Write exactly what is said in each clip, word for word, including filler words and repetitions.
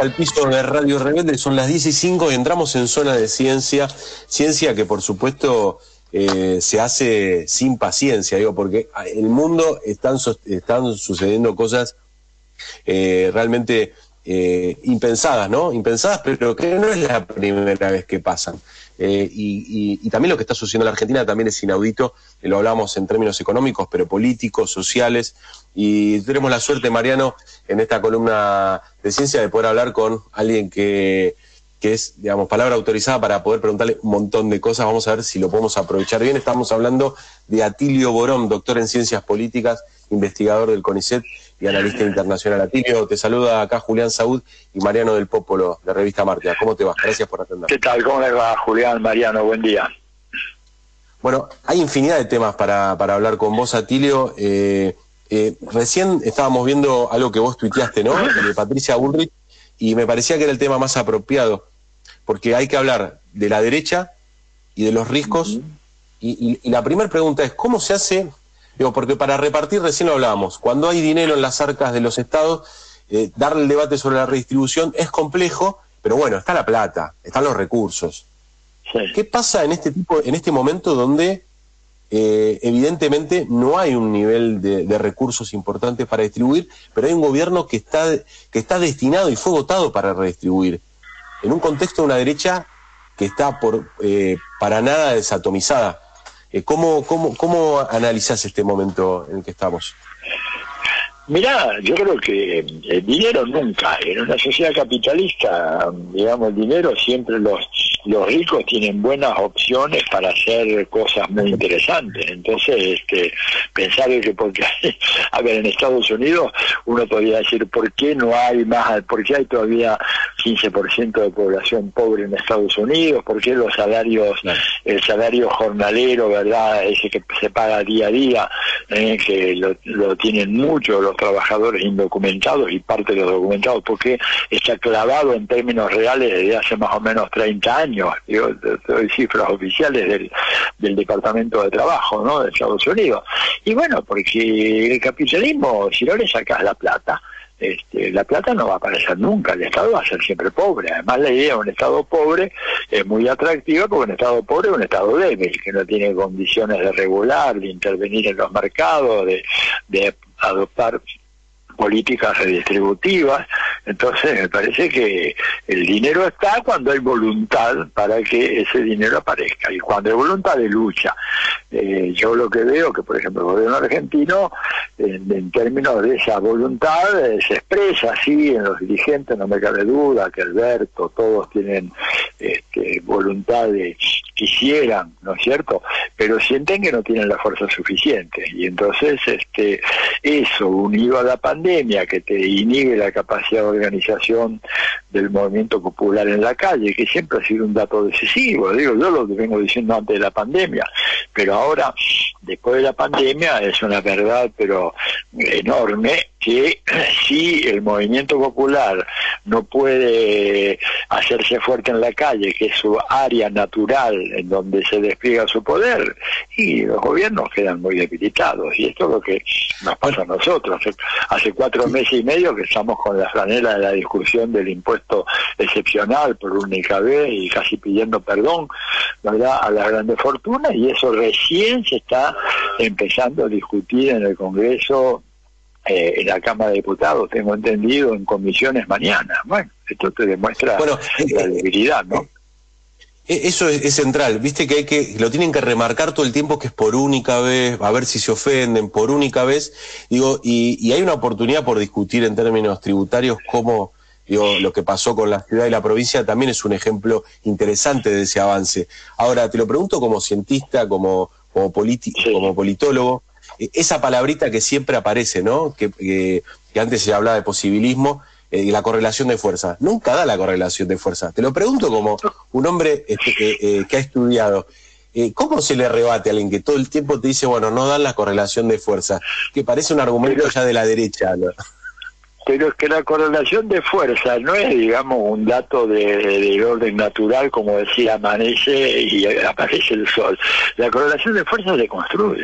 al piso de Radio Rebelde, son las diez y cinco y entramos en zona de ciencia, ciencia que por supuesto eh, se hace sin paciencia, digo, porque en el mundo están, están sucediendo cosas eh, realmente eh, impensadas, ¿no? Impensadas, pero que no es la primera vez que pasan. Eh, y, y, y también lo que está sucediendo en la Argentina también es inaudito, eh, lo hablamos en términos económicos, pero políticos, sociales, y tenemos la suerte, Mariano, en esta columna de ciencia de poder hablar con alguien que, que es, digamos, palabra autorizada para poder preguntarle un montón de cosas. Vamos a ver si lo podemos aprovechar bien. Estamos hablando de Atilio Borón, doctor en Ciencias Políticas, investigador del CONICET y analista internacional. Atilio, te saluda acá Julián Saúd y Mariano del Popolo, de Revista Marca. ¿Cómo te va? Gracias por atender. ¿Qué tal? ¿Cómo les va, Julián, Mariano? Buen día. Bueno, hay infinidad de temas para, para hablar con vos, Atilio. Eh, eh, recién estábamos viendo algo que vos tuiteaste, ¿no? De Patricia Bullrich, y me parecía que era el tema más apropiado, porque hay que hablar de la derecha y de los ricos, uh-huh. y, y, y la primera pregunta es, ¿cómo se hace? Digo, porque para repartir, recién lo hablábamos, cuando hay dinero en las arcas de los estados, eh, darle el debate sobre la redistribución es complejo, pero bueno, está la plata, están los recursos. Sí. ¿Qué pasa en este tipo, en este momento donde eh, evidentemente no hay un nivel de, de recursos importantes para distribuir, pero hay un gobierno que está, que está destinado y fue votado para redistribuir, en un contexto de una derecha que está por eh, para nada desatomizada? ¿Cómo, cómo, ¿Cómo analizás este momento en el que estamos? Mirá, yo creo que el dinero nunca, en una sociedad capitalista, digamos, el dinero siempre los los ricos tienen buenas opciones para hacer cosas muy interesantes. Entonces, este, pensar que porque, a ver, en Estados Unidos uno podría decir, ¿por qué no hay más, por qué hay todavía quince por ciento de población pobre en Estados Unidos? ¿Por qué los salarios, claro, el salario jornalero, verdad, ese que se paga día a día, eh, que lo, lo tienen muchos los trabajadores indocumentados y parte de los documentados, porque está clavado en términos reales desde hace más o menos treinta años? Yo doy cifras oficiales del, del Departamento de Trabajo, ¿no?, de Estados Unidos. Y bueno, porque el capitalismo, si no le sacas la plata, Este, la plata no va a aparecer nunca, el Estado va a ser siempre pobre. Además, la idea de un Estado pobre es muy atractiva, porque un Estado pobre es un Estado débil, que no tiene condiciones de regular, de intervenir en los mercados, de, de adoptar políticas redistributivas. Entonces me parece que el dinero está cuando hay voluntad para que ese dinero aparezca, y cuando hay voluntad de lucha. Eh, yo lo que veo que, por ejemplo, el gobierno argentino, en, en términos de esa voluntad, eh, se expresa así en los dirigentes, no me cabe duda que Alberto, todos tienen este, voluntad de, quisieran, ¿no es cierto?, pero sienten que no tienen la fuerza suficiente, y entonces este eso, unido a la pandemia, que te inhibe la capacidad de organización del movimiento popular en la calle, que siempre ha sido un dato decisivo, digo, yo lo vengo diciendo antes de la pandemia, pero ahora, después de la pandemia, es una verdad, pero enorme, que si el movimiento popular no puede hacerse fuerte en la calle, que es su área natural en donde se despliega su poder, y los gobiernos quedan muy debilitados, y esto es lo que nos pasa a nosotros. Hace, hace cuatro meses y medio que estamos con la franela de la discusión del impuesto excepcional por única vez y casi pidiendo perdón, ¿verdad?, a las grandes fortunas, y eso recién se está empezando a discutir en el Congreso, Eh, en la Cámara de Diputados, tengo entendido, en comisiones mañana. Bueno, esto te demuestra bueno, la debilidad, ¿no? Eso es, es central, viste que hay que, lo tienen que remarcar todo el tiempo, que es por única vez, a ver si se ofenden, por única vez, digo, y, y hay una oportunidad por discutir en términos tributarios cómo, digo, lo que pasó con la ciudad y la provincia también es un ejemplo interesante de ese avance. Ahora, te lo pregunto como cientista, como, como, politi- sí. como politólogo, esa palabrita que siempre aparece, ¿no?, que, que, que antes se hablaba de posibilismo, y eh, la correlación de fuerza. Nunca da la correlación de fuerza. Te lo pregunto como un hombre este, eh, eh, que ha estudiado. Eh, ¿Cómo se le rebate a alguien que todo el tiempo te dice, bueno, no dan la correlación de fuerza? Que parece un argumento ya de la derecha, ¿no? Pero es que la correlación de fuerza no es, digamos, un dato de, de orden natural, como decía, amanece y aparece el sol. La correlación de fuerza se construye.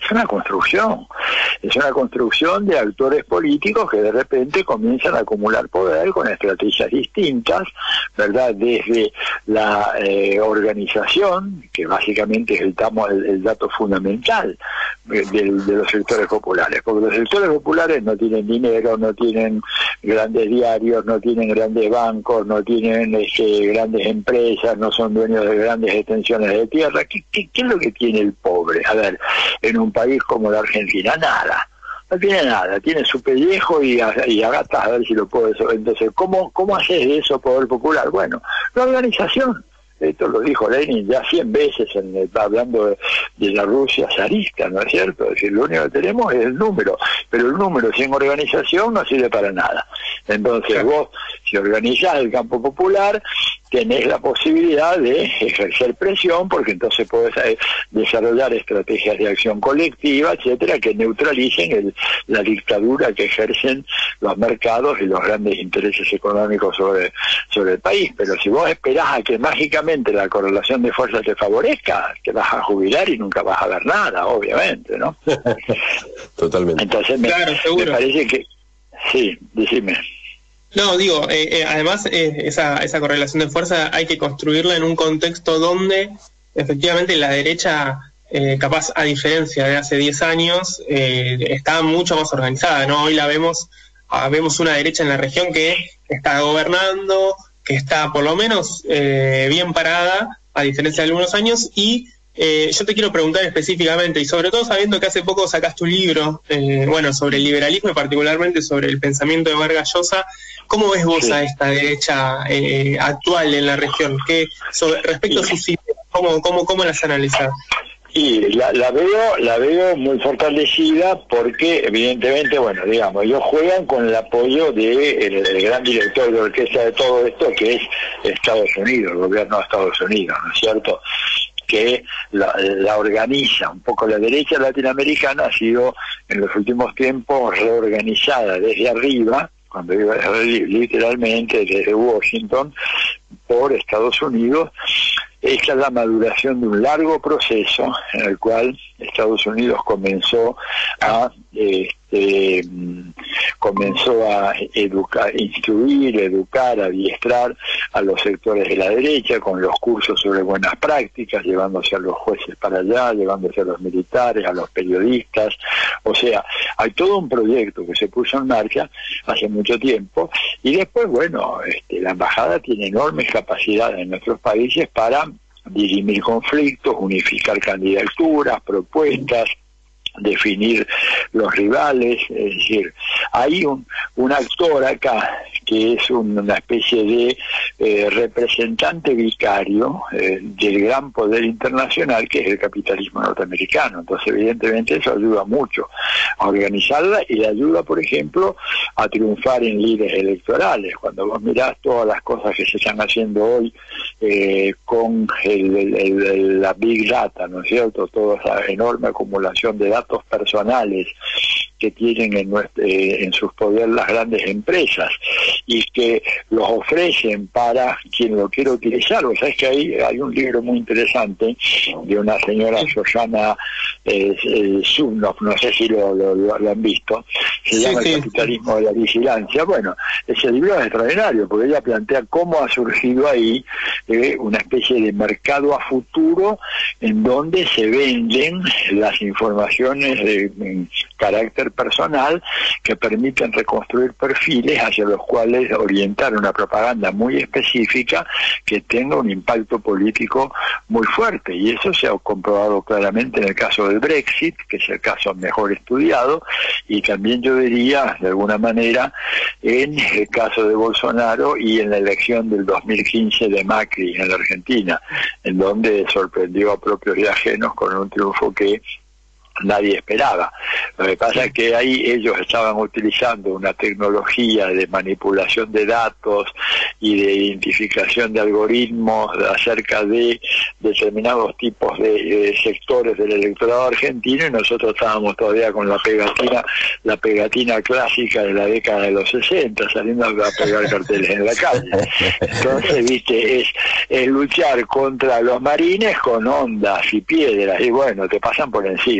es una construcción, es una construcción de actores políticos que de repente comienzan a acumular poder con estrategias distintas, ¿verdad? Desde la eh, organización, que básicamente es el, tamo, el, el dato fundamental de, de los sectores populares, porque los sectores populares no tienen dinero, no tienen grandes diarios, no tienen grandes bancos, no tienen este, grandes empresas, no son dueños de grandes extensiones de tierra. ¿Qué, qué, qué es lo que tiene el pobre? A ver, en un país como la Argentina, nada. No tiene nada, tiene su pellejo y, y agatas a ver si lo puede. Entonces, ¿cómo, cómo haces de eso poder popular? Bueno, la organización. Esto lo dijo Lenin ya cien veces en, hablando de, de la Rusia zarista, ¿no es cierto? Es decir, lo único que tenemos es el número, pero el número sin organización no sirve para nada. Entonces vos, si organizás el campo popular, tenés la posibilidad de ejercer presión, porque entonces podés desarrollar estrategias de acción colectiva, etcétera, que neutralicen el, la dictadura que ejercen los mercados y los grandes intereses económicos sobre, sobre el país. Pero si vos esperás a que mágicamente la correlación de fuerzas te favorezca, te vas a jubilar y nunca vas a ver nada, obviamente, ¿no? Totalmente. Entonces me, claro, me parece que... Sí, decime. No, digo, eh, eh, además eh, esa, esa correlación de fuerza hay que construirla en un contexto donde efectivamente la derecha, eh, capaz a diferencia de hace diez años, eh, está mucho más organizada, ¿no? Hoy la vemos, ah, vemos una derecha en la región que está gobernando, que está por lo menos eh, bien parada, a diferencia de algunos años, y eh, yo te quiero preguntar específicamente, y sobre todo sabiendo que hace poco sacaste un libro, eh, bueno, sobre el liberalismo y particularmente sobre el pensamiento de Vargas Llosa. ¿Cómo ves vos sí. a esta derecha eh, actual en la región? ¿Qué, sobre, respecto a sus ideas, ¿cómo, cómo, cómo las analizás? Y la, la veo la veo muy fortalecida porque evidentemente, bueno, digamos, ellos juegan con el apoyo de el, el gran director de orquesta de todo esto, que es Estados Unidos, el gobierno de Estados Unidos, ¿no es cierto?, que la, la organiza. Un poco la derecha latinoamericana ha sido en los últimos tiempos reorganizada desde arriba, cuando iba literalmente desde Washington, por Estados Unidos. Esta es la maduración de un largo proceso en el cual Estados Unidos comenzó a este, comenzó a educar, instruir, educar, adiestrar a los sectores de la derecha con los cursos sobre buenas prácticas, llevándose a los jueces para allá, llevándose a los militares, a los periodistas. O sea, hay todo un proyecto que se puso en marcha hace mucho tiempo y después, bueno, este, la embajada tiene enormes capacidades en nuestros países para dirimir conflictos, unificar candidaturas, propuestas, definir los rivales. Es decir, hay un, un actor acá que es un, una especie de eh, representante vicario eh, del gran poder internacional que es el capitalismo norteamericano. Entonces evidentemente eso ayuda mucho a organizarla y le ayuda, por ejemplo, a triunfar en lides electorales. Cuando vos mirás todas las cosas que se están haciendo hoy eh, con el, el, el, la Big Data, ¿no es cierto?, toda esa enorme acumulación de datos personales que tienen en, nuestro, eh, en sus poder las grandes empresas y que los ofrecen para quien lo quiera utilizar. O sea, es que hay, hay un libro muy interesante de una señora Shoshana eh, eh, Zuboff, no sé si lo, lo, lo han visto, se sí, llama sí. El capitalismo de la vigilancia. Bueno, ese libro es extraordinario porque ella plantea cómo ha surgido ahí eh, una especie de mercado a futuro en donde se venden las informaciones de, de carácter personal que permiten reconstruir perfiles hacia los cuales orientar una propaganda muy específica que tenga un impacto político muy fuerte, y eso se ha comprobado claramente en el caso del Brexit, que es el caso mejor estudiado, y también yo diría de alguna manera en el caso de Bolsonaro y en la elección del dos mil quince de Macri en la Argentina, en donde sorprendió a propios y ajenos con un triunfo que nadie esperaba. Lo que pasa es que ahí ellos estaban utilizando una tecnología de manipulación de datos y de identificación de algoritmos acerca de determinados tipos de, de sectores del electorado argentino, y nosotros estábamos todavía con la pegatina la pegatina clásica de la década de los sesenta, saliendo a pegar carteles en la calle. Entonces, viste, es, es luchar contra los marines con ondas y piedras, y bueno, te pasan por encima.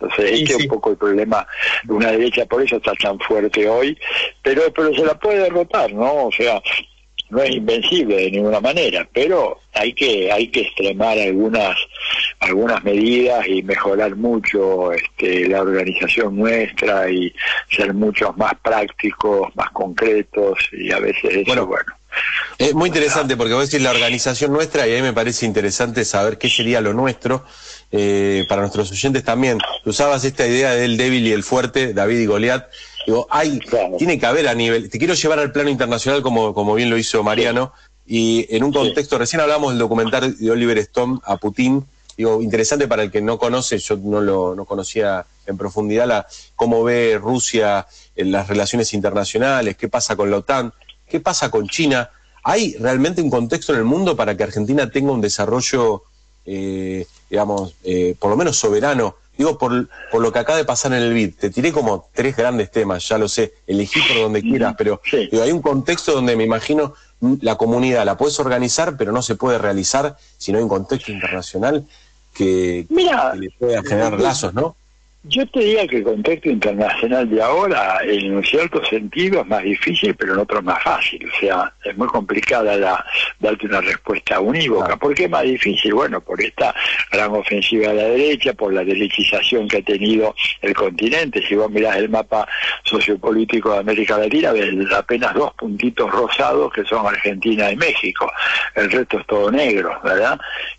Entonces, Sí, este es sí. un poco el problema de una derecha, por eso está tan fuerte hoy, pero, pero se la puede derrotar, ¿no? O sea, no es invencible de ninguna manera, pero hay que hay que extremar algunas algunas medidas y mejorar mucho este, la organización nuestra y ser muchos más prácticos, más concretos, y a veces eso, Bueno, bueno. es muy interesante porque vos decís la organización nuestra, y ahí me parece interesante saber qué sería lo nuestro, eh, para nuestros oyentes también. Tú usabas esta idea del débil y el fuerte, David y Goliat. Digo, hay, Claro. tiene que haber a nivel, te quiero llevar al plano internacional como, como bien lo hizo Mariano, y en un contexto, recién hablamos del documental de Oliver Stone a Putin, digo, interesante para el que no conoce, yo no lo no conocía en profundidad la, cómo ve Rusia en las relaciones internacionales, qué pasa con la OTAN, qué pasa con China. ¿Hay realmente un contexto en el mundo para que Argentina tenga un desarrollo, eh, digamos, eh, por lo menos soberano? Digo, por, por lo que acaba de pasar en el B I D. Te tiré como tres grandes temas, ya lo sé, elegí por donde quieras, pero Sí. digo, hay un contexto donde me imagino la comunidad la puedes organizar, pero no se puede realizar si no hay un contexto internacional que, Mira, que le pueda generar lazos, ¿no? yo te diría que el contexto internacional de ahora, en un cierto sentido, es más difícil, pero en otro es más fácil. O sea, es muy complicada la, darte una respuesta unívoca. Claro. ¿Por qué es más difícil? Bueno, por esta gran ofensiva de la derecha, por la derechización que ha tenido el continente. Si vos mirás el mapa sociopolítico de América Latina, ves apenas dos puntitos rosados que son Argentina y México. El resto es todo negro, ¿verdad?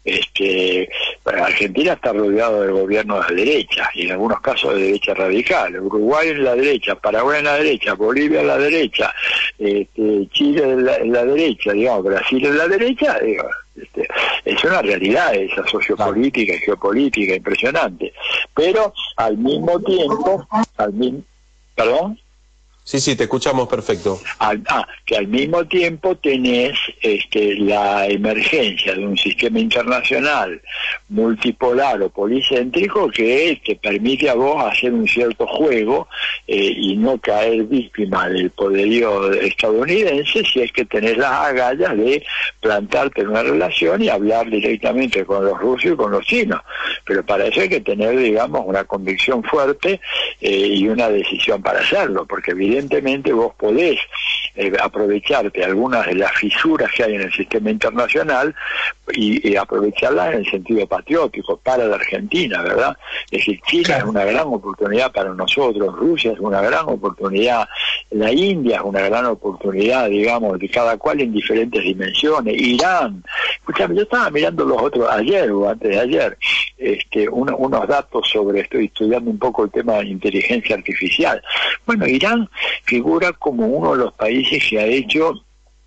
Este, Argentina está rodeado del gobierno de la derecha, y en algunos casos de derecha radical. Uruguay en la derecha, Paraguay en la derecha, Bolivia en la derecha, este, Chile en la, en la derecha, digamos, Brasil en la derecha, digo, este, es una realidad esa sociopolítica y geopolítica impresionante. Pero al mismo tiempo, al mismo, ¿perdón? Sí, sí, te escuchamos perfecto. Al, ah, que al mismo tiempo tenés este, la emergencia de un sistema internacional multipolar o policéntrico que te permite a vos hacer un cierto juego eh, y no caer víctima del poderío estadounidense si es que tenés las agallas de plantarte en una relación y hablar directamente con los rusos y con los chinos. Pero para eso hay que tener, digamos, una convicción fuerte eh, y una decisión para hacerlo, porque evidentemente Evidentemente vos podés eh, aprovecharte algunas de las fisuras que hay en el sistema internacional y, y aprovecharlas en el sentido patriótico para la Argentina, ¿verdad? Es decir, China claro. es una gran oportunidad para nosotros, Rusia es una gran oportunidad, la India es una gran oportunidad, digamos, de cada cual en diferentes dimensiones, Irán. Escúchame, yo estaba mirando los otros ayer o antes de ayer, este, uno, unos datos sobre, estoy estudiando un poco el tema de inteligencia artificial. Bueno, Irán figura como uno de los países que ha hecho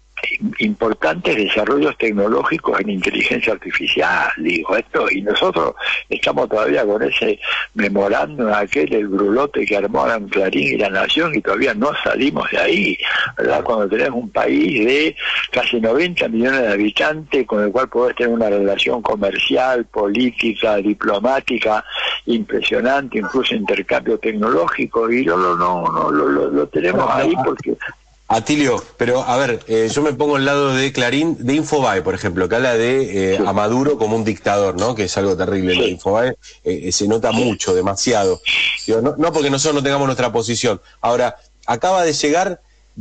importantes desarrollos tecnológicos en inteligencia artificial, digo esto, y nosotros estamos todavía con ese memorando aquel el brulote que armaron Clarín y La Nación y todavía no salimos de ahí, ¿verdad? Cuando tenemos un país de casi noventa millones de habitantes con el cual podés tener una relación comercial, política, diplomática impresionante, incluso intercambio tecnológico, y no, no, no, no lo, lo, lo tenemos bueno, ahí porque... Atilio, pero a ver, eh, yo me pongo al lado de Clarín, de Infobae, por ejemplo, que habla de eh, sí. a Maduro como un dictador, ¿no? Que es algo terrible. Sí. Infobae eh, se nota sí. mucho, demasiado. Digo, no, no porque nosotros no tengamos nuestra posición. Ahora, acaba de llegar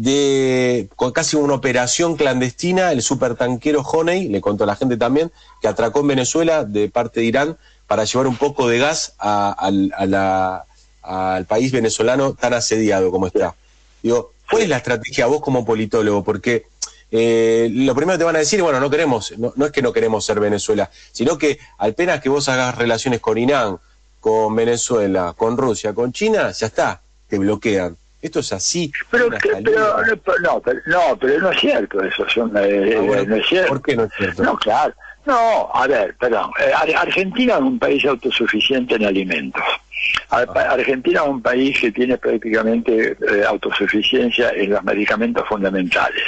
de con casi una operación clandestina el supertanquero Honey, le contó a la gente también, que atracó en Venezuela de parte de Irán para llevar un poco de gas a, a, a la, al país venezolano tan asediado como está. Digo, ¿cuál es la estrategia vos como politólogo? Porque eh, lo primero que te van a decir, bueno, no queremos, no, no es que no queremos ser Venezuela, sino que apenas que vos hagas relaciones con Irán, con Venezuela, con Rusia, con China, ya está, te bloquean. Esto es así. Pero, que, pero, no, pero no, pero no es cierto eso. Son, eh, ah, bueno, no es cierto. ¿Por qué no es cierto? No, claro. No, a ver, perdón. Eh, Argentina es un país autosuficiente en alimentos. Argentina es un país que tiene prácticamente eh, autosuficiencia en los medicamentos fundamentales.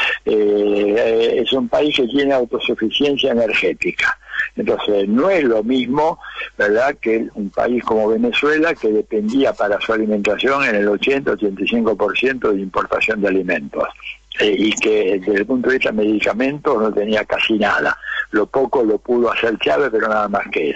Eh, es un país que tiene autosuficiencia energética. Entonces, no es lo mismo, ¿verdad?, que un país como Venezuela, que dependía para su alimentación en el ochenta a ochenta y cinco por ciento de importación de alimentos. Eh, y que desde el punto de vista de medicamentos no tenía casi nada. Lo poco lo pudo hacer Chávez, pero nada más que eso.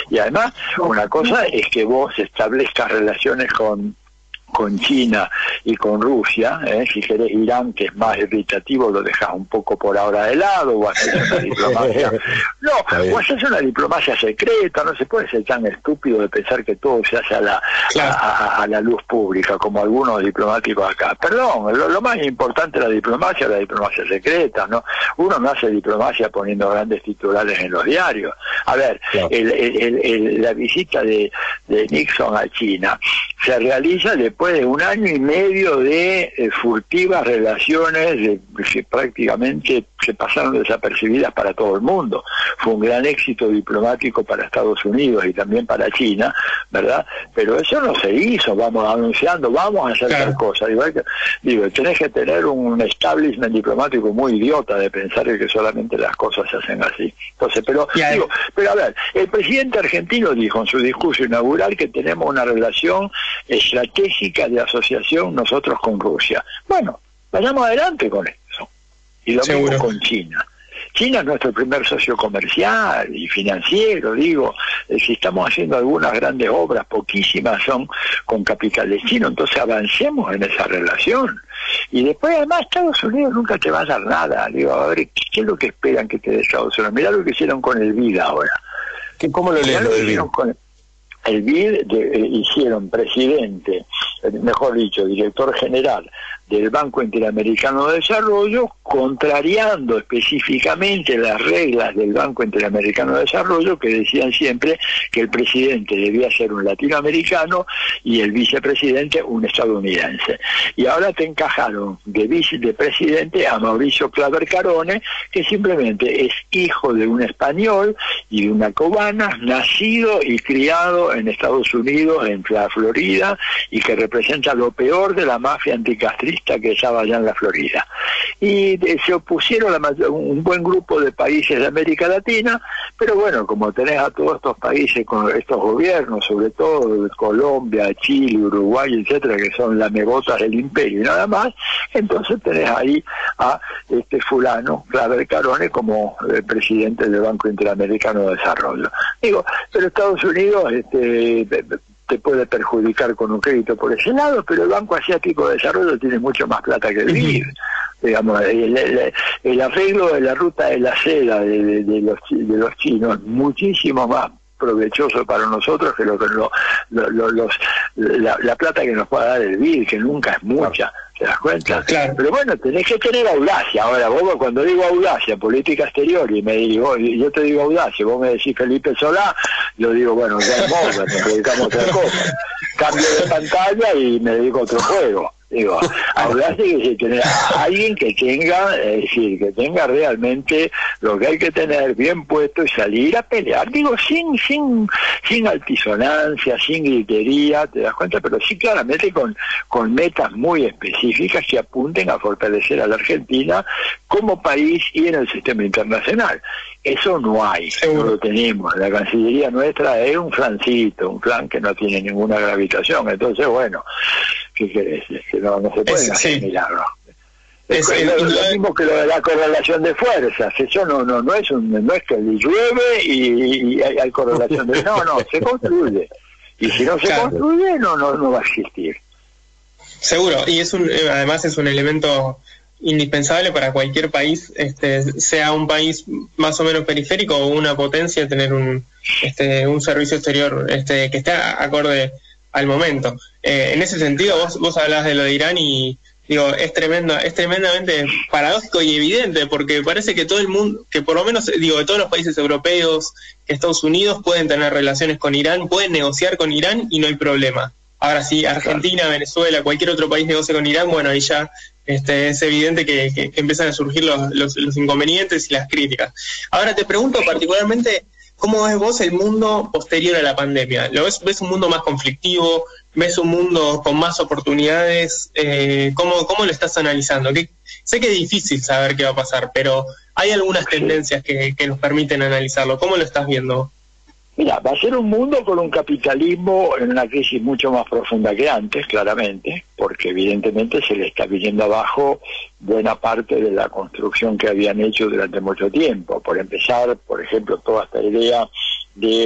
Y además, una cosa es que vos establezcas relaciones con con China y con Rusia, ¿eh? Si querés Irán, que es más irritativo, lo dejas un poco por ahora de lado, o haces una diplomacia, no, o haces una diplomacia secreta, no se puede ser tan estúpido de pensar que todo se hace a la, claro. a, a, a la luz pública, como algunos diplomáticos acá. Perdón, lo, lo más importante de la diplomacia es la diplomacia secreta, ¿no? Uno no hace diplomacia poniendo grandes titulares en los diarios. A ver, claro. el, el, el, el, la visita de, de Nixon a China se realiza después de un año y medio de eh, furtivas relaciones de, que prácticamente se pasaron desapercibidas para todo el mundo. Fue un gran éxito diplomático para Estados Unidos y también para China, ¿verdad? Pero eso no se hizo, vamos anunciando, vamos a hacer claro. tal cosa. Digo, que, digo, tenés que tener un establishment diplomático muy idiota de pensar que solamente las cosas se hacen así. Entonces, pero, yeah. digo, pero a ver, el presidente argentino dijo en su discurso inaugural que tenemos una relación estratégica de asociación nosotros con Rusia. Bueno, vayamos adelante con eso. Y lo Seguro. mismo con China. China es nuestro primer socio comercial y financiero, digo, eh, si estamos haciendo algunas grandes obras, poquísimas son con capitales chinos, entonces avancemos en esa relación. Y después además Estados Unidos nunca te va a dar nada, digo, a ver, ¿qué es lo que esperan que te dé Estados Unidos? Mirá lo que hicieron con el B I D ahora. ¿Cómo lo leen lo del B I D? Con el B I D de, eh, hicieron presidente, eh, mejor dicho, director general del Banco Interamericano de Desarrollo, contrariando específicamente las reglas del Banco Interamericano de Desarrollo, que decían siempre que el presidente debía ser un latinoamericano y el vicepresidente un estadounidense. Y ahora te encajaron de vicepresidente a Mauricio Claver Carone, que simplemente es hijo de un español y de una cubana, nacido y criado en Estados Unidos, en la Florida, y que representa lo peor de la mafia anticastrista que estaba allá en la Florida. Y eh, se opusieron a un buen grupo de países de América Latina, pero bueno, como tenés a todos estos países con estos gobiernos, sobre todo Colombia, Chile, Uruguay, etcétera, que son lamebotas del imperio y nada más, entonces tenés ahí a este fulano, Claver Carone, como el presidente del Banco Interamericano de Desarrollo. Digo, pero Estados Unidos este te puede perjudicar con un crédito por ese lado, pero el Banco Asiático de Desarrollo tiene mucho más plata que el B I D. Digamos, el, el, el arreglo de la ruta de la seda de, de, de, los, de los chinos, muchísimo más provechoso para nosotros que lo que lo, lo, lo, los, la, la plata que nos pueda dar el B I D, que nunca es mucha. ¿Te das cuenta? Claro. Pero bueno, tenés que tener audacia. Ahora, vos cuando digo audacia, política exterior, y me digo, yo te digo audacia, vos me decís Felipe Solá, yo digo, bueno, ya es nos dedicamos a otra cosa. Cambio de pantalla y me dedico a otro juego. Digo, audacia que tener a alguien que tenga, es decir, que tenga realmente lo que hay que tener bien puesto y salir a pelear. Digo, sin sin sin altisonancia, sin gritería, te das cuenta, pero sí claramente con, con metas muy específicas que apunten a fortalecer a la Argentina como país y en el sistema internacional. Eso no hay, no lo tenemos. La Cancillería nuestra es un flancito, un flan que no tiene ninguna gravitación. Entonces, bueno, ¿qué querés? Es que no, no se pueden es, hacer sí. milagros. Es, es, es, es lo mismo que lo de la correlación de fuerzas. Eso no no no es un, no es que llueve y, y hay, hay correlación de... No, no, se construye. Y si no se claro. construye, no, no, no va a existir. Seguro, y es un además es un elemento indispensable para cualquier país, este, sea un país más o menos periférico o una potencia, tener un este un servicio exterior este que esté acorde al momento. Eh, en ese sentido, vos vos hablás de lo de Irán y digo, es tremendo, es tremendamente paradójico y evidente, porque parece que todo el mundo, que por lo menos, digo, de todos los países europeos, que Estados Unidos pueden tener relaciones con Irán, pueden negociar con Irán y no hay problema. Ahora sí, Argentina, Venezuela, cualquier otro país negocia con Irán, bueno, ahí ya este, es evidente que, que, que empiezan a surgir los, los, los inconvenientes y las críticas. Ahora te pregunto particularmente, ¿cómo ves vos el mundo posterior a la pandemia? ¿Lo ves, ves un mundo más conflictivo? ¿Ves un mundo con más oportunidades? Eh, ¿cómo, ¿Cómo lo estás analizando? ¿Qué, sé que es difícil saber qué va a pasar, pero hay algunas tendencias que, que nos permiten analizarlo. ¿Cómo lo estás viendo? Mira, va a ser un mundo con un capitalismo en una crisis mucho más profunda que antes, claramente, porque evidentemente se le está viniendo abajo buena parte de la construcción que habían hecho durante mucho tiempo. Por empezar, por ejemplo, toda esta idea de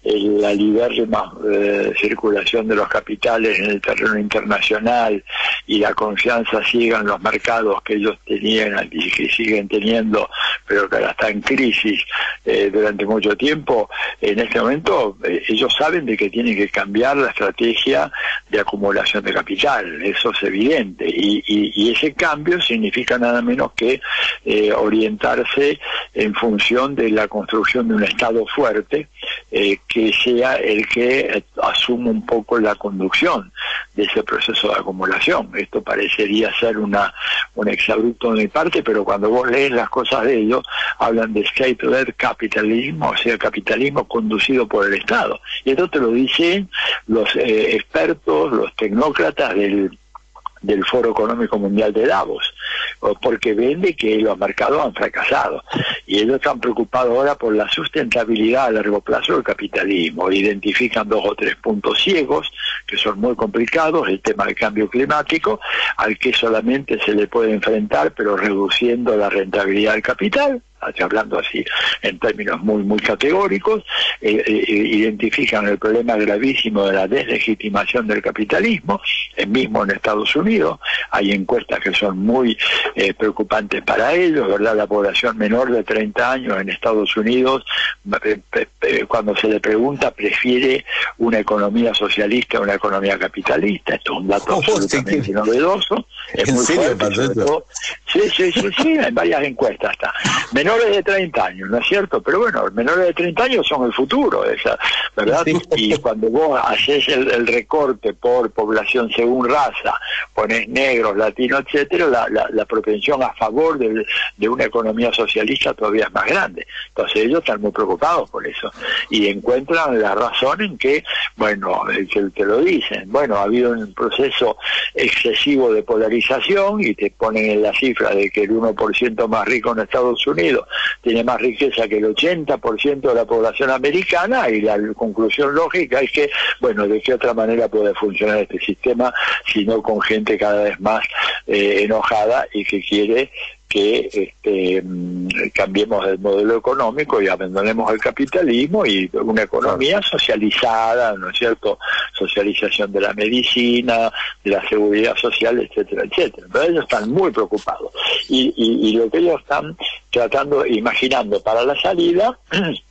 la libérrima eh, circulación de los capitales en el terreno internacional y la confianza ciega en los mercados que ellos tenían y que siguen teniendo, pero que ahora está en crisis eh, durante mucho tiempo, en este momento eh, ellos saben de que tienen que cambiar la estrategia de acumulación de capital, eso es evidente, y, y, y ese cambio significa nada menos que eh, orientarse en función de la construcción de un Estado fuerte, eh, que sea el que eh, asuma un poco la conducción de ese proceso de acumulación. Esto parecería ser una un exabrupto de mi parte, pero cuando vos lees las cosas de ellos, hablan de state-led capitalismo, o sea, capitalismo conducido por el Estado. Y esto te lo dicen los eh, expertos, los tecnócratas del del Foro Económico Mundial de Davos, porque ven de que los mercados han fracasado y ellos están preocupados ahora por la sustentabilidad a largo plazo del capitalismo. Identifican dos o tres puntos ciegos que son muy complicados: el tema del cambio climático, al que solamente se le puede enfrentar pero reduciendo la rentabilidad del capital, hablando así en términos muy muy categóricos. eh, eh, identifican el problema gravísimo de la deslegitimación del capitalismo, eh, mismo en Estados Unidos hay encuestas que son muy eh, preocupantes para ellos, ¿verdad? La población menor de treinta años en Estados Unidos, eh, eh, cuando se le pregunta, prefiere una economía socialista a una economía capitalista. Esto es un dato oh, absolutamente sí, novedoso. Es ¿En muy serio, fuerte, todo. Sí, sí, sí, sí, hay varias encuestas está. Menores de treinta años, ¿no es cierto? Pero bueno, menores de treinta años son el futuro, esa, ¿verdad? Sí. Y cuando vos haces el, el recorte por población según raza, pones negros, latinos, etcétera, la, la, la propensión a favor de, de una economía socialista todavía es más grande. Entonces ellos están muy preocupados por eso y encuentran la razón en que, bueno, que te lo dicen, bueno, ha habido un proceso excesivo de polarización y te ponen en la cifra de que el uno por ciento más rico en Estados Unidos tiene más riqueza que el ochenta por ciento de la población americana, y la conclusión lógica es que, bueno, ¿de qué otra manera puede funcionar este sistema sino con gente cada vez más eh, enojada y que quiere que este, cambiemos el modelo económico y abandonemos el capitalismo y una economía socializada, ¿no es cierto? Socialización de la medicina, de la seguridad social, etcétera, etcétera. Pero ellos están muy preocupados y, y, y lo que ellos están tratando, imaginando para la salida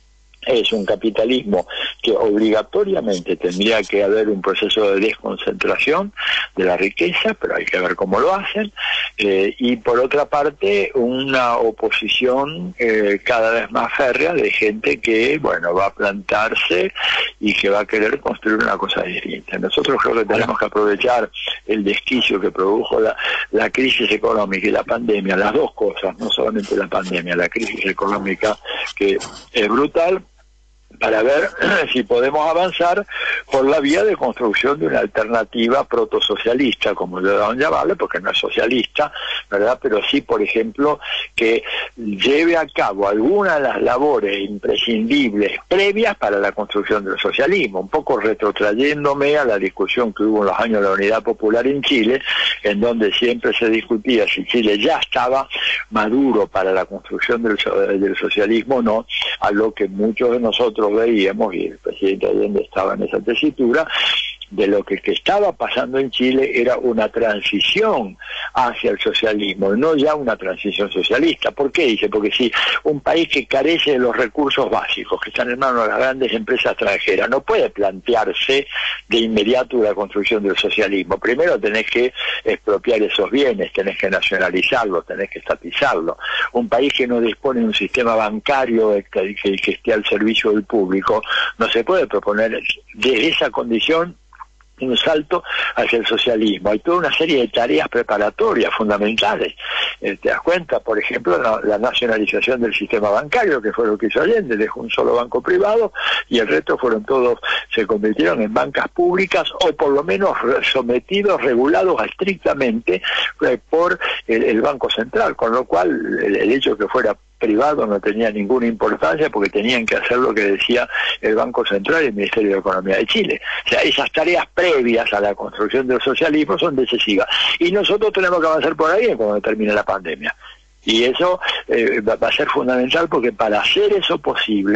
es un capitalismo que obligatoriamente tendría que haber un proceso de desconcentración de la riqueza, pero hay que ver cómo lo hacen, eh, y por otra parte una oposición eh, cada vez más férrea de gente que, bueno, va a plantarse y que va a querer construir una cosa distinta. Nosotros creo que tenemos que aprovechar el desquicio que produjo la, la crisis económica y la pandemia, las dos cosas, no solamente la pandemia, la crisis económica que es brutal, para ver si podemos avanzar por la vía de construcción de una alternativa protosocialista, como le van a llamarle, porque no es socialista, ¿verdad? Pero sí, por ejemplo, que lleve a cabo algunas de las labores imprescindibles previas para la construcción del socialismo, un poco retrotrayéndome a la discusión que hubo en los años de la Unidad Popular en Chile, en donde siempre se discutía si Chile ya estaba maduro para la construcción del, del socialismo o no, a lo que muchos de nosotros veíamos, y el presidente Allende estaba en esa tesitura, de lo que, que estaba pasando en Chile era una transición hacia el socialismo, no ya una transición socialista. ¿Por qué? Dice, porque si un país que carece de los recursos básicos, que están en manos de las grandes empresas extranjeras, no puede plantearse de inmediato la construcción del socialismo. Primero tenés que expropiar esos bienes, tenés que nacionalizarlos, tenés que estatizarlos. Un país que no dispone de un sistema bancario que, que, que esté al servicio del público, no se puede proponer de esa condición un salto hacia el socialismo. Hay toda una serie de tareas preparatorias fundamentales. Eh, ¿Te das cuenta? Por ejemplo, la, la nacionalización del sistema bancario, que fue lo que hizo Allende, dejó un solo banco privado y el resto fueron todos, se convirtieron en bancas públicas o por lo menos sometidos, regulados estrictamente eh, por el, el Banco Central, con lo cual el, el hecho que fuera privado no tenía ninguna importancia porque tenían que hacer lo que decía el Banco Central y el Ministerio de Economía de Chile. O sea, esas tareas previas a la construcción del socialismo son decisivas. Y nosotros tenemos que avanzar por ahí cuando termine la pandemia. Y eso eh, va a ser fundamental porque para hacer eso posible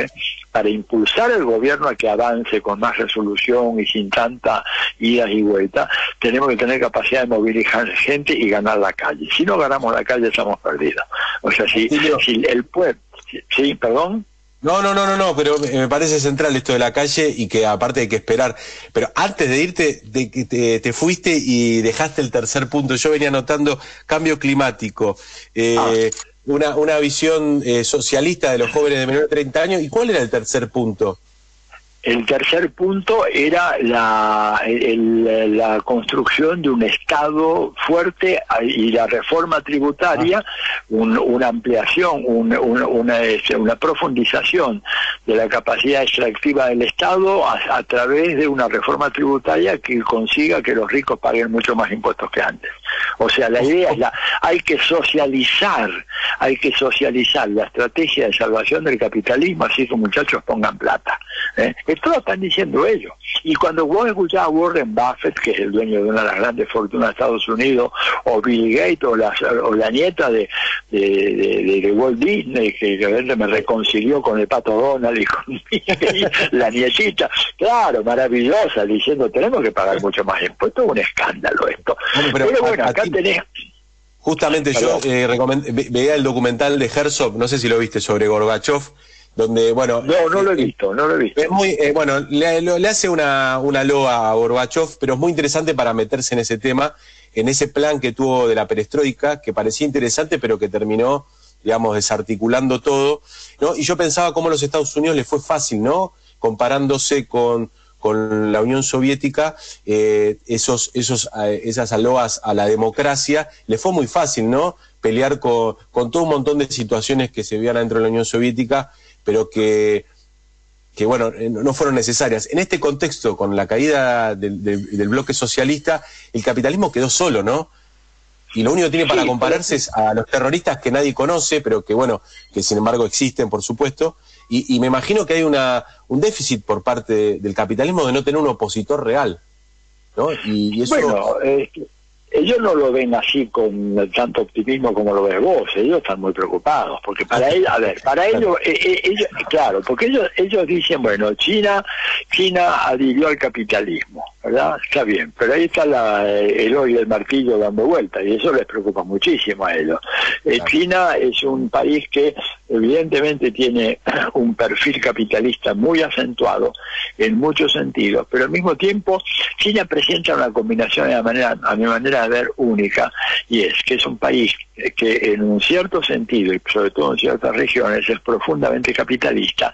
para impulsar al gobierno a que avance con más resolución y sin tanta idas y vueltas, tenemos que tener capacidad de movilizar gente y ganar la calle. Si no ganamos la calle, estamos perdidos. O sea, si, si el pueblo... Sí, perdón. No, no, no, no, no, pero me parece central esto de la calle y que aparte hay que esperar. Pero antes de irte, de que te, te fuiste y dejaste el tercer punto. Yo venía anotando cambio climático, eh, ah. una, una visión eh, socialista de los jóvenes de menor de treinta años. ¿Y cuál era el tercer punto? El tercer punto era la, el, la construcción de un Estado fuerte y la reforma tributaria, ah. un, una ampliación, un, un, una, una profundización de la capacidad extractiva del Estado a, a través de una reforma tributaria que consiga que los ricos paguen mucho más impuestos que antes. O sea, la idea es la, hay que socializar, hay que socializar la estrategia de salvación del capitalismo, así que muchachos pongan plata. ¿eh? Todos están diciendo ellos. Y cuando vos escuchás a Warren Buffett, que es el dueño de una de las grandes fortunas de Estados Unidos, o Bill Gates, o la, o la nieta de, de, de, de Walt Disney, que realmente me reconcilió con el Pato Donald y con y la nietita, claro, maravillosa, diciendo tenemos que pagar mucho más impuestos, un escándalo esto. Bueno, pero, pero bueno, acá ti, tenés... Justamente Perdón. yo eh, veía el documental de Herzog, no sé si lo viste, sobre Gorbachev, donde, bueno... No, no lo he visto, no lo he visto. Es muy, eh, bueno, le, le hace una, una loa a Gorbachev, pero es muy interesante para meterse en ese tema, en ese plan que tuvo de la perestroika, que parecía interesante, pero que terminó, digamos, desarticulando todo, ¿no? Y yo pensaba cómo a los Estados Unidos les fue fácil, ¿no? Comparándose con, con la Unión Soviética, eh, esos, esos, eh, esas aloas a la democracia, les fue muy fácil, ¿no? Pelear con, con todo un montón de situaciones que se vivían dentro de la Unión Soviética, pero que, que bueno, no fueron necesarias. En este contexto, con la caída del, del, del bloque socialista, el capitalismo quedó solo, ¿no? Y lo único que tiene para compararse es a los terroristas que nadie conoce, pero que bueno, que sin embargo existen, por supuesto, y, y me imagino que hay una un déficit por parte de, del capitalismo de no tener un opositor real, ¿no? Y, y eso... Bueno, eh... ellos no lo ven así con tanto optimismo como lo ves vos, ellos están muy preocupados, porque para ellos, a ver, para ellos, eh, ellos claro, porque ellos ellos dicen, bueno, China China adhirió al capitalismo, ¿verdad? Está bien, pero ahí está la, el hoy del martillo dando vueltas, y eso les preocupa muchísimo a ellos. Eh, China es un país que evidentemente tiene un perfil capitalista muy acentuado en muchos sentidos, pero al mismo tiempo China presenta una combinación de manera, a mi manera de ver, única, y es que es un país que en un cierto sentido, y sobre todo en ciertas regiones, es profundamente capitalista,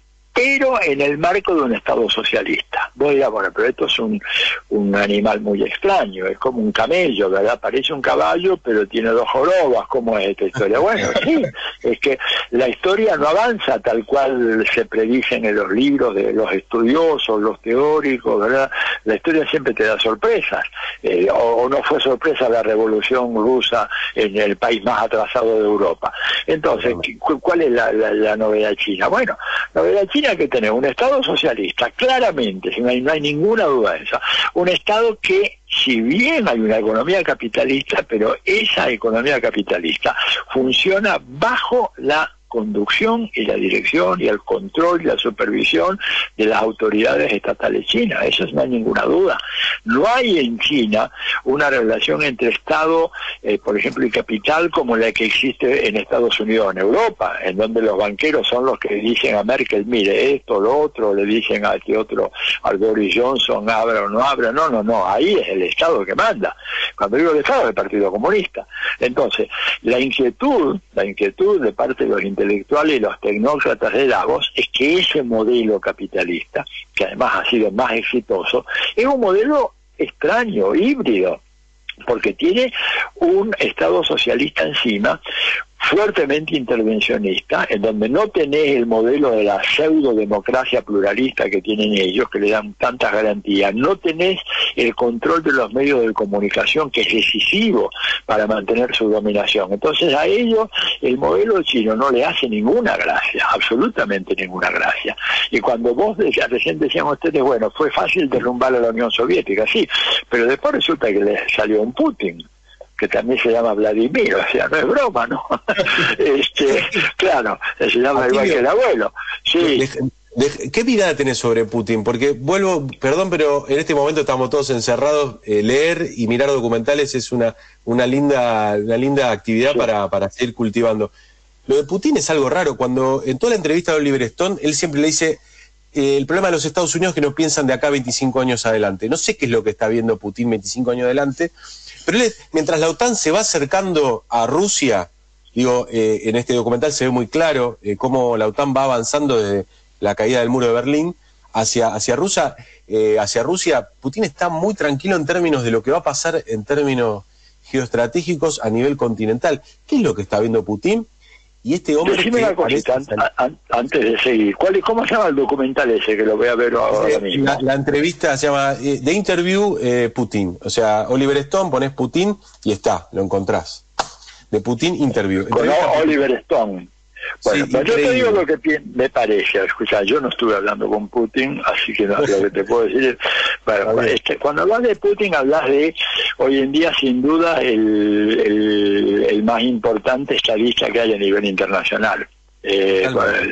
pero en el marco de un Estado socialista. Vos dirás, bueno, pero esto es un, un animal muy extraño, es como un camello, ¿verdad? Parece un caballo, pero tiene dos jorobas, ¿cómo es esta historia? Bueno, sí, es que la historia no avanza tal cual se predicen en los libros de los estudiosos, los teóricos, ¿verdad? La historia siempre te da sorpresas, eh, o, o no fue sorpresa la revolución rusa en el país más atrasado de Europa. Entonces, ¿cuál es la, la, la novedad china? Bueno, la novedad china que tener un Estado socialista, claramente, no hay, no hay ninguna duda de eso, un Estado que, si bien hay una economía capitalista, pero esa economía capitalista funciona bajo la conducción y la dirección y el control y la supervisión de las autoridades estatales chinas, eso no hay ninguna duda. No hay en China una relación entre Estado, eh, por ejemplo, y capital como la que existe en Estados Unidos o en Europa, en donde los banqueros son los que dicen a Merkel, mire, esto, lo otro, le dicen a este otro, al Boris Johnson, abra o no abra, no, no, no, ahí es el Estado que manda. Cuando digo el Estado, es el Partido Comunista. Entonces, la inquietud, la inquietud de parte de los intelectuales y los tecnócratas de Davos es que ese modelo capitalista, que además ha sido más exitoso, es un modelo extraño, híbrido, porque tiene un Estado socialista encima, fuertemente intervencionista, en donde no tenés el modelo de la pseudo-democracia pluralista que tienen ellos, que le dan tantas garantías, no tenés el control de los medios de comunicación, que es decisivo para mantener su dominación. Entonces a ellos el modelo chino no le hace ninguna gracia, absolutamente ninguna gracia. Y cuando vos decías, recién decían ustedes, bueno, fue fácil derrumbar a la Unión Soviética, sí, pero después resulta que le salió un Putin, que también se llama Vladimir, o sea, no es broma, ¿no? este, claro, se llama igual que el abuelo. Sí. De, ¿qué mirada tenés sobre Putin? Porque vuelvo, perdón, pero en este momento estamos todos encerrados. Eh, leer y mirar documentales es una, una linda, una linda actividad sí. para, para seguir cultivando. Lo de Putin es algo raro. Cuando en toda la entrevista de Oliver Stone, él siempre le dice, eh, el problema de los Estados Unidos es que no piensan de acá veinticinco años adelante. No sé qué es lo que está viendo Putin veinticinco años adelante, pero él, mientras la OTAN se va acercando a Rusia, digo, eh, en este documental se ve muy claro eh, cómo la OTAN va avanzando desde la caída del muro de Berlín hacia, hacia Rusia, eh, hacia Rusia, Putin está muy tranquilo en términos de lo que va a pasar en términos geoestratégicos a nivel continental. ¿Qué es lo que está viendo Putin? Y este hombre... Decime que una cosita, an, an, antes de seguir. ¿Cuál, ¿Cómo se llama el documental ese que lo voy a ver ahora mismo? La, la entrevista se llama eh, The Interview eh, Putin. O sea, Oliver Stone, pones Putin y está, lo encontrás. De Putin Interview. Con Oliver Stone. Bueno, sí, yo te digo lo que me parece. Escucha, yo no estuve hablando con Putin, así que no, lo que te puedo decir es, bueno, este, cuando hablas de Putin hablas de, hoy en día sin duda, el, el, el más importante estadista que hay a nivel internacional. Eh,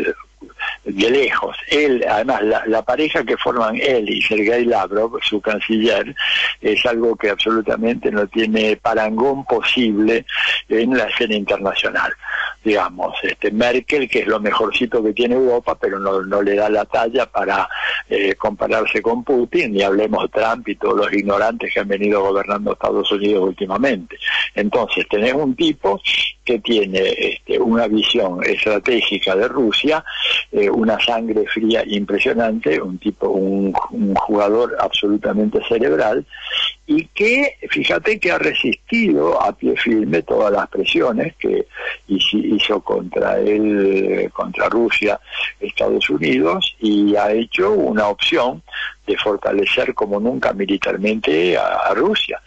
de lejos, él, además la, la pareja que forman él y Sergei Lavrov, su canciller, es algo que absolutamente no tiene parangón posible en la escena internacional. Digamos, este Merkel, que es lo mejorcito que tiene Europa, pero no, no le da la talla para eh, compararse con Putin, ni hablemos de Trump y todos los ignorantes que han venido gobernando Estados Unidos últimamente. Entonces, tenés un tipo que tiene este, una visión estratégica de Rusia, eh, una sangre fría impresionante, un tipo, un, un jugador absolutamente cerebral, y que, fíjate que ha resistido a pie firme todas las presiones que hizo contra él, contra Rusia, Estados Unidos, y ha hecho una opción de fortalecer como nunca militarmente a, a Rusia.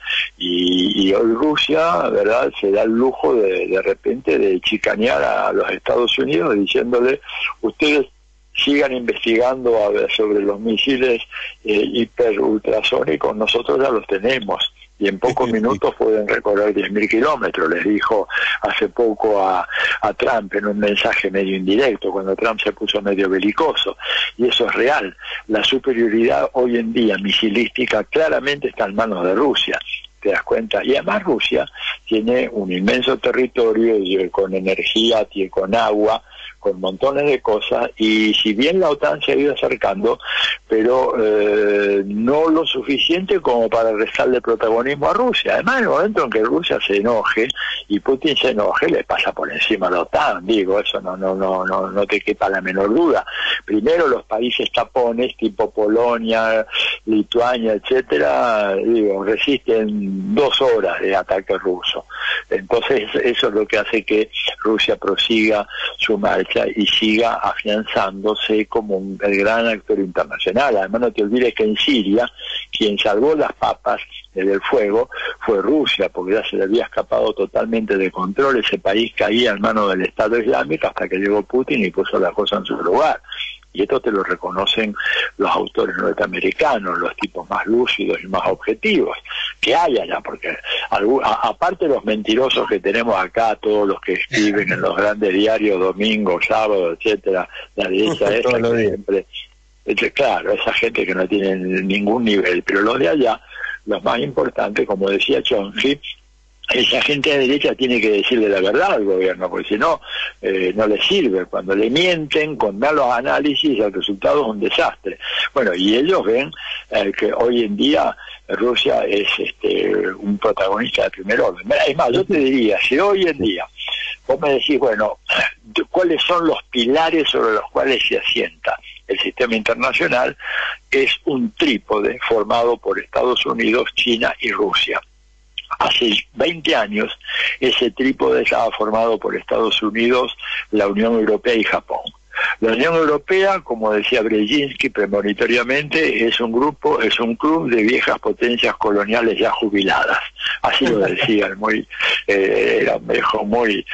Y, y hoy Rusia, ¿verdad?, se da el lujo de, de repente de chicanear a los Estados Unidos diciéndole, ustedes sigan investigando a ver, sobre los misiles eh, hiper ultrasónicos, nosotros ya los tenemos y en pocos minutos pueden recorrer diez mil kilómetros, les dijo hace poco a, a Trump en un mensaje medio indirecto, cuando Trump se puso medio belicoso, y eso es real. La superioridad hoy en día misilística claramente está en manos de Rusia, te das cuenta, y además Rusia tiene un inmenso territorio con energía, con agua, con montones de cosas, y si bien la OTAN se ha ido acercando, pero eh, no lo suficiente como para restarle protagonismo a Rusia. Además, en el momento en que Rusia se enoje y Putin se enoje, le pasa por encima a la OTAN, digo, eso no no no no no te quepa la menor duda. Primero los países tapones, tipo Polonia, Lituania, etcétera, digo, resisten dos horas de ataque ruso. Entonces, eso es lo que hace que Rusia prosiga su marcha y siga afianzándose como un, el gran actor internacional. Además, no te olvides que en Siria quien salvó las papas del fuego fue Rusia, porque ya se le había escapado totalmente de control, ese país caía en manos del Estado Islámico hasta que llegó Putin y puso la cosa en su lugar. Y esto te lo reconocen los autores norteamericanos, los tipos más lúcidos y más objetivos que hay allá, porque a, aparte de los mentirosos que tenemos acá, todos los que escriben en los grandes diarios, domingo, sábado, etcétera, la derecha esa que siempre, claro, esa gente que no tiene ningún nivel, pero los de allá, los más importantes, como decía Chomsky, esa gente de derecha tiene que decirle la verdad al gobierno, porque si no, eh, no le sirve. Cuando le mienten con malos análisis, el resultado es un desastre. Bueno, y ellos ven eh, que hoy en día Rusia es este, un protagonista de primer orden. Es más, yo te diría, si hoy en día vos me decís, bueno, ¿cuáles son los pilares sobre los cuales se asienta el sistema internacional? Es un trípode formado por Estados Unidos, China y Rusia. Hace veinte años ese trípode estaba formado por Estados Unidos, la Unión Europea y Japón. La Unión Europea, como decía Brzezinski premonitoriamente, es un grupo, es un club de viejas potencias coloniales ya jubiladas. Así lo decían, muy, eh, era un viejo muy,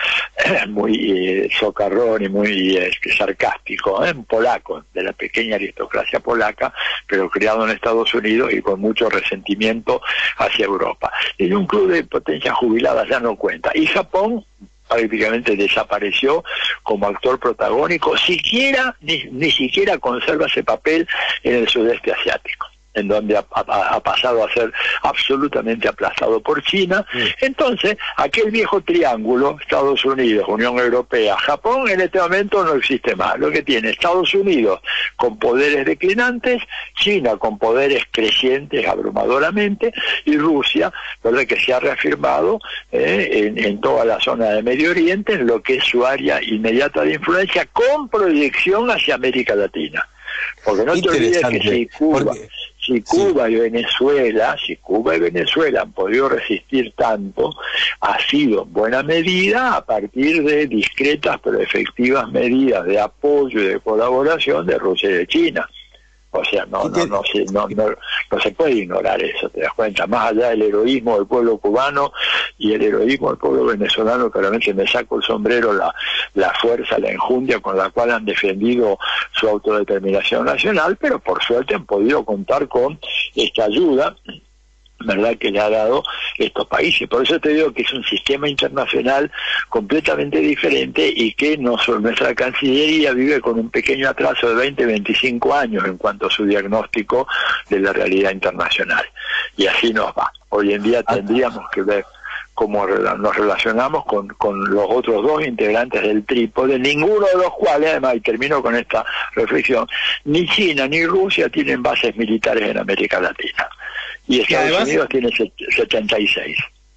muy eh, socarrón y muy eh, sarcástico, ¿eh? Polaco, de la pequeña aristocracia polaca, pero criado en Estados Unidos y con mucho resentimiento hacia Europa. Y un club de potencias jubiladas ya no cuenta. Y Japón, prácticamente desapareció como actor protagónico, siquiera ni, ni siquiera conserva ese papel en el sudeste asiático, en donde ha, ha, ha pasado a ser absolutamente aplazado por China. Sí. Entonces, aquel viejo triángulo, Estados Unidos, Unión Europea, Japón, en este momento no existe más. Lo que tiene Estados Unidos con poderes declinantes, China con poderes crecientes abrumadoramente, y Rusia, ¿verdad?, que se ha reafirmado eh, en, en toda la zona de Medio Oriente, en lo que es su área inmediata de influencia, con proyección hacia América Latina. Porque no te olvides que si Cuba... Porque... Si Cuba sí. y Venezuela, si Cuba y Venezuela han podido resistir tanto, ha sido en buena medida a partir de discretas pero efectivas medidas de apoyo y de colaboración de Rusia y de China. O sea, no, no, no, se, no, no, no se puede ignorar eso, te das cuenta, más allá del heroísmo del pueblo cubano y el heroísmo del pueblo venezolano, que realmente me saco el sombrero, la, la fuerza, la enjundia con la cual han defendido su autodeterminación nacional, pero por suerte han podido contar con esta ayuda, ¿verdad?, que le ha dado estos países. Por eso te digo que es un sistema internacional completamente diferente y que no solo nuestra Cancillería vive con un pequeño atraso de veinte, veinticinco años en cuanto a su diagnóstico de la realidad internacional. Y así nos va. Hoy en día tendríamos que ver cómo nos relacionamos con, con los otros dos integrantes del trípode, ninguno de los cuales, además, y termino con esta reflexión, ni China ni Rusia tienen bases militares en América Latina. Y Estados y además, Unidos tiene setenta y seis.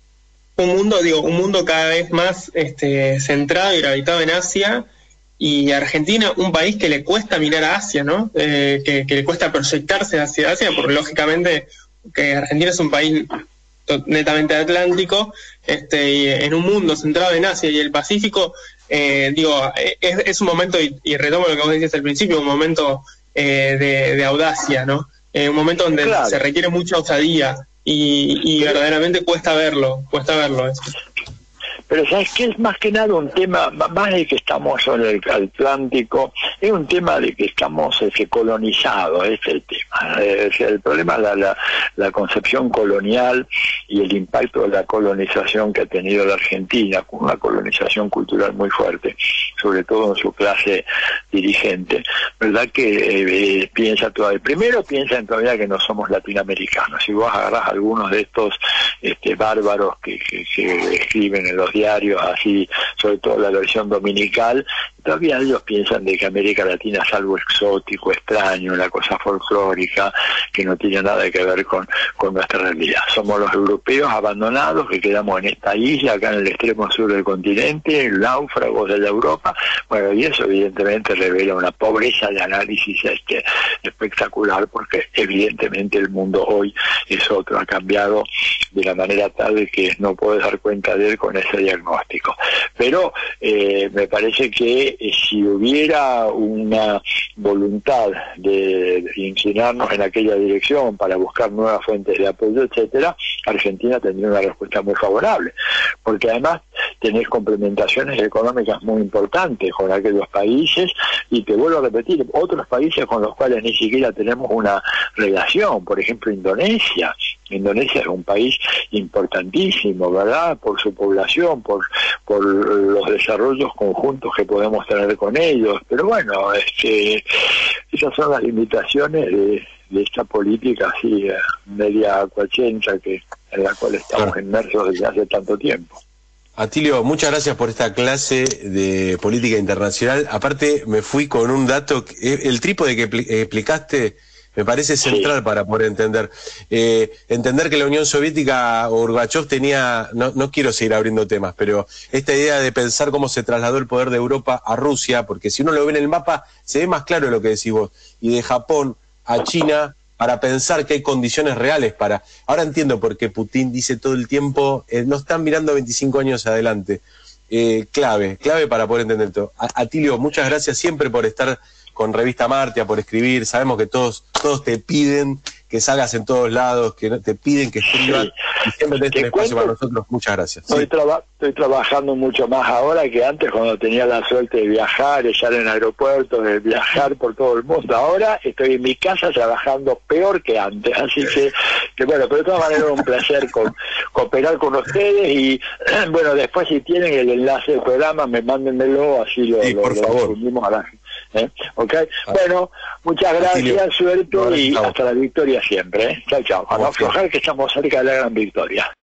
Un mundo, digo, un mundo cada vez más este, centrado y gravitado en Asia, y Argentina, un país que le cuesta mirar a Asia, ¿no? Eh, que, que le cuesta proyectarse hacia Asia, porque lógicamente que Argentina es un país netamente atlántico, este, y en un mundo centrado en Asia y el Pacífico, eh, digo, es, es un momento, y, y retomo lo que vos decías al principio, un momento eh, de, de audacia, ¿no? Eh, un momento donde claro. se requiere mucha osadía y, y verdaderamente cuesta verlo, cuesta verlo eso. Pero ¿sabes qué? Es más que nada un tema, más de que estamos en el Atlántico, es un tema de que estamos este, colonizados, es el tema. Es el problema es la, la, la concepción colonial y el impacto de la colonización que ha tenido la Argentina, con una colonización cultural muy fuerte, sobre todo en su clase dirigente, ¿verdad? Que eh, piensa todavía, primero piensa todavía que no somos latinoamericanos. Si vos agarrás algunos de estos este, bárbaros que, que, que escriben en los diarios, así, sobre todo la versión dominical, todavía ellos piensan de que América Latina es algo exótico, extraño, una cosa folclórica, que no tiene nada que ver con, con nuestra realidad. Somos los europeos abandonados que quedamos en esta isla, acá en el extremo sur del continente, náufragos de la Europa. Bueno, y eso evidentemente revela una pobreza de análisis este, espectacular, porque evidentemente el mundo hoy es otro, ha cambiado de la manera tal de que no puedes dar cuenta de él con ese diagnóstico. Pero eh, me parece que eh, si hubiera una voluntad de, de inclinarnos en aquella dirección para buscar nuevas fuentes de apoyo, etcétera, Argentina tendría una respuesta muy favorable, porque además tenés complementaciones económicas muy importantes con aquellos países, y te vuelvo a repetir, otros países con los cuales ni siquiera tenemos una relación, por ejemplo Indonesia. Indonesia es un país importantísimo, ¿verdad?, por su población, por por los desarrollos conjuntos que podemos tener con ellos, pero bueno, este, esas son las limitaciones de, de esta política así media acuachenta que en la cual estamos inmersos desde hace tanto tiempo. Atilio, muchas gracias por esta clase de política internacional. Aparte, me fui con un dato, el trípode que explicaste me parece central sí. para poder entender. Eh, entender que la Unión Soviética o Gorbachev tenía, no, no quiero seguir abriendo temas, pero esta idea de pensar cómo se trasladó el poder de Europa a Rusia, porque si uno lo ve en el mapa, se ve más claro lo que decís vos, y de Japón a China, para pensar que hay condiciones reales para... Ahora entiendo por qué Putin dice todo el tiempo, eh, no están mirando veinticinco años adelante. Eh, clave, clave para poder entender todo. Atilio, muchas gracias siempre por estar con Revista Martia, por escribir. Sabemos que todos todos te piden que salgas en todos lados, que te piden que escribas, sí. y siempre tenés un espacio para nosotros. Muchas gracias. Estoy, sí. traba estoy trabajando mucho más ahora que antes, cuando tenía la suerte de viajar, estar en aeropuertos, de viajar por todo el mundo. Ahora estoy en mi casa trabajando peor que antes, así que Este, bueno, pero de todas maneras un placer con, cooperar con ustedes y bueno, después si tienen el enlace del programa, me mándenmelo, así lo, sí, lo, por lo favor. difundimos a la gente. ¿Eh? ¿Ok? Ah. Bueno, muchas gracias, Atilio. suerte No, y chao. hasta la victoria siempre. ¿eh? Chao, chao. A no aflojar que estamos cerca de la gran victoria.